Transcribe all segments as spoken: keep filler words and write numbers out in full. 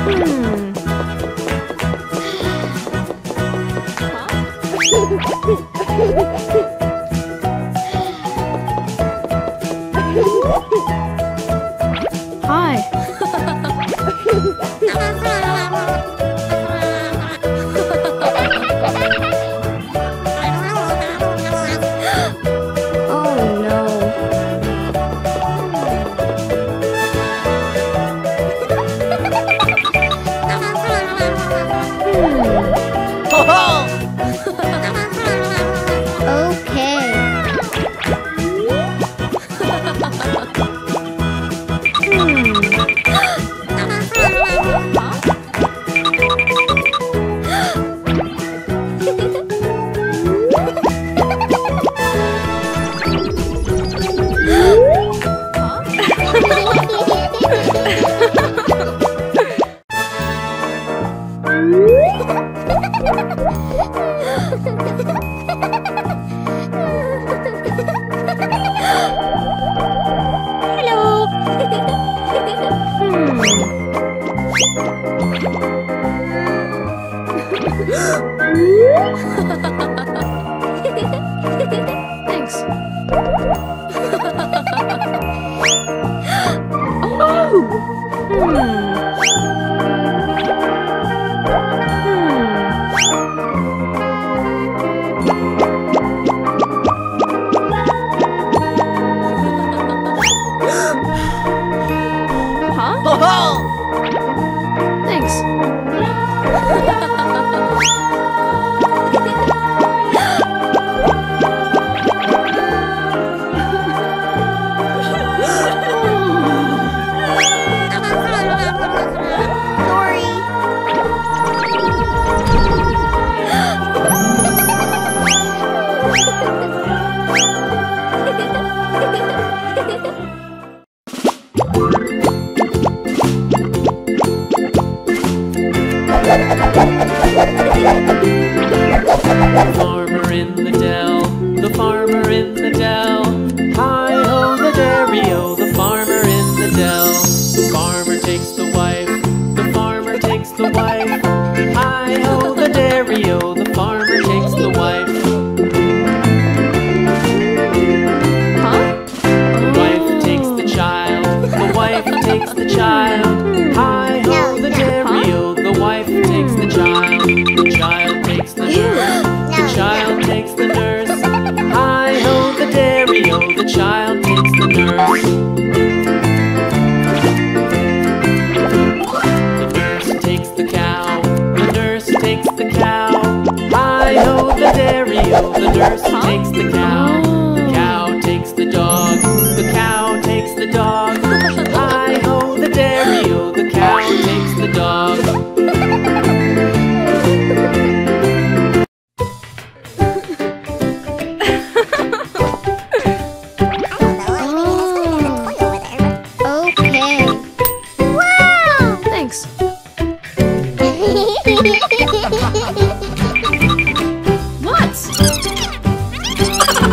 Farmer in the dell, the farmer in the dell. Hi-ho the dairy-o, the farmer in the dell. The farmer takes the wife, the farmer takes the wife. Hi-ho the dairy-o, the farmer takes the wife. Huh? The wife takes the child, the wife takes the child. Hi-ho the dairy-o, the wife takes the child. The child takes the nurse, the child takes the nurse. Hi-ho the dairy-o, the child takes the nurse. The nurse takes the cow, the nurse takes the cow. Hi-ho the dairy-o, the nurse takes the cow. The cow takes the dog, the cow takes the dog. Hi-ho the dairy-o, the cow takes the dog. What?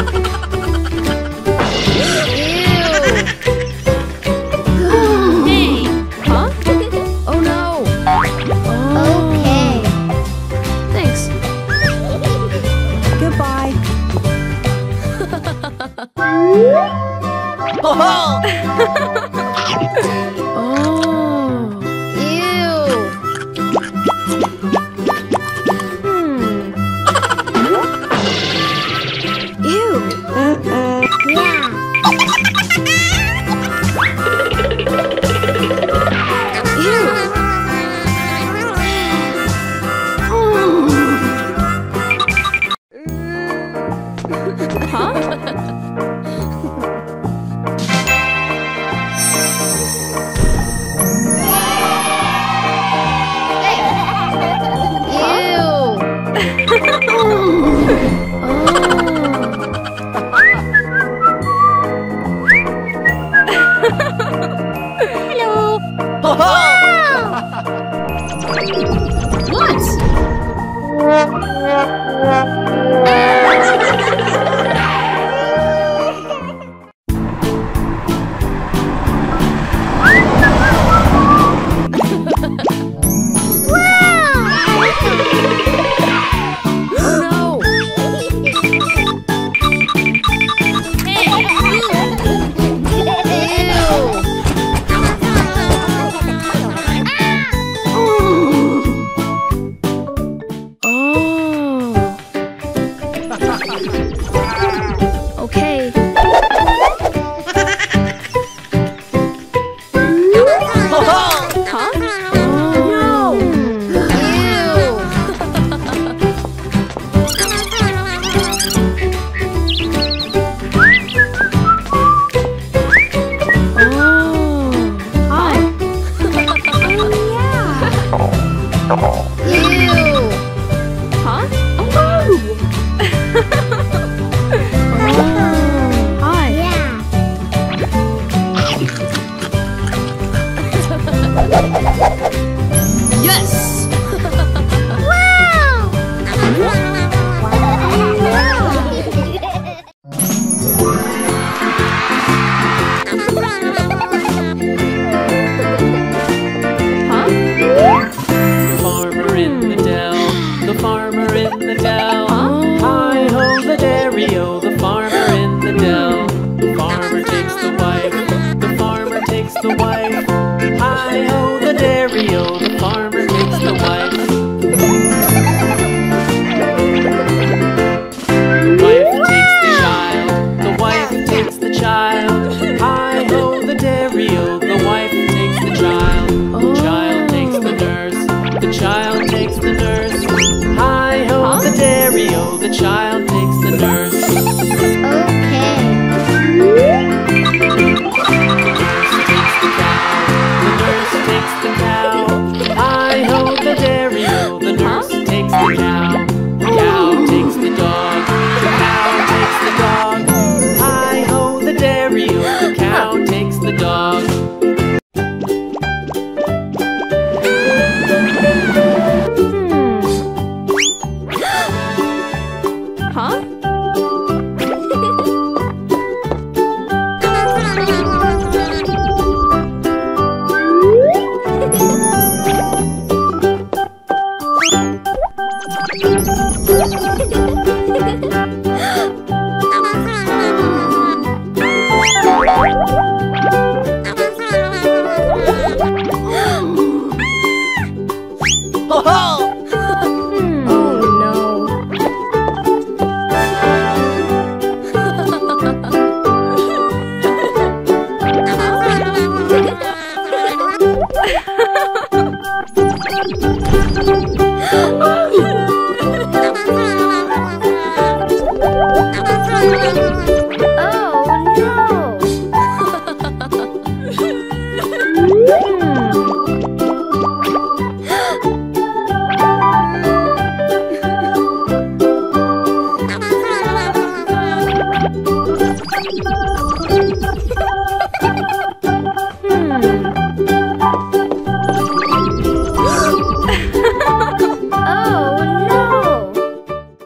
Oh no!